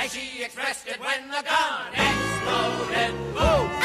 as she expressed it when the gun exploded. Boom!